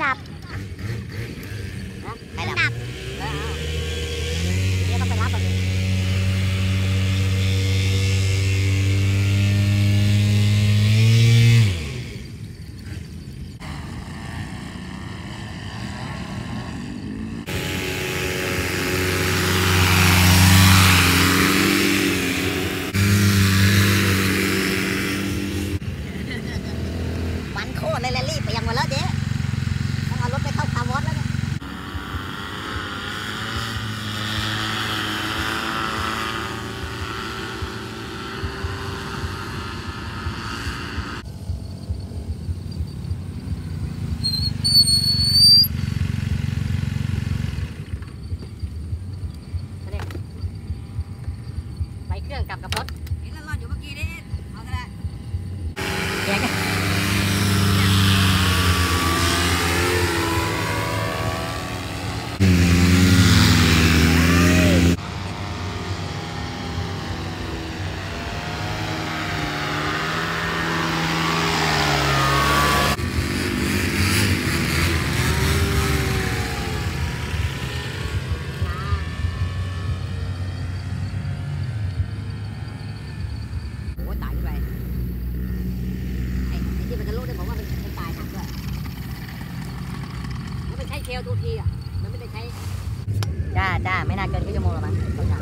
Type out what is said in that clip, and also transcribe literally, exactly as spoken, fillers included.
ดับนะใครเครื่ดัอบ งดับแล้วเอาเดี๋ยวต้องไปรับก่อนดิมันโคตรเลยแรลลี่เปียกหมดแล้วเจ๊ต้องเอารถไปเข้าคาร์วอชแล้วเนี่ยไปเครื่องกลับกับรถเห็นแล้วรอดอยู่เมื่อกี้นี่เอาซะแล้วเดี๋ยวโอ้ยตายขึ้นไปไอ้ไอ้ที่มันจะรู้เนี่ยผมว่ามันมันตายหนักด้วยแล้วมันใช้เคลทูทีอ่ะมันไม่ได้ใช้จ้าจ้าไม่น่าเกินครึ่งชั่วโมงหรอกมั้ง